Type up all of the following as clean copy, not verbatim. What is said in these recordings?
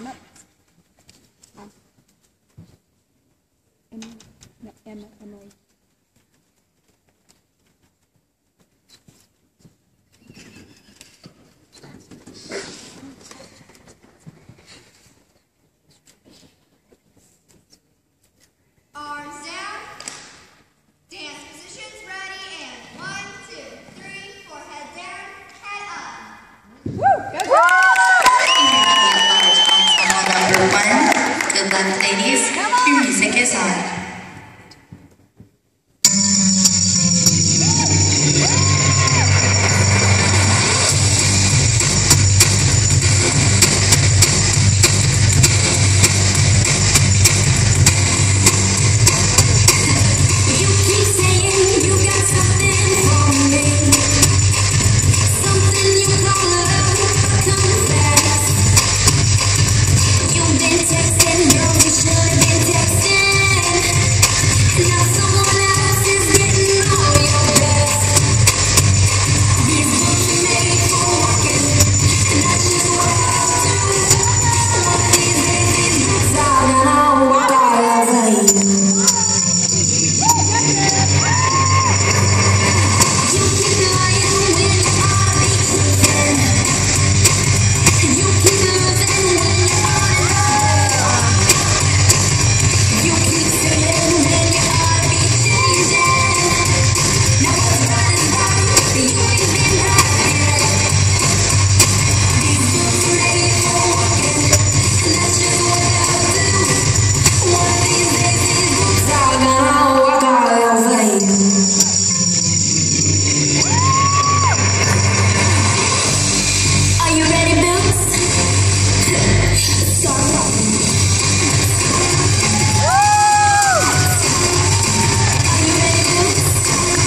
toán ạ. Em ơi. Arms down. Dance positions ready and 1, 2, 3, 4, head down, head up. Woo! Good job! Number 1, good luck ladies, your music is on.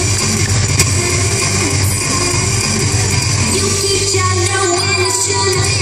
You keep trying to win, it's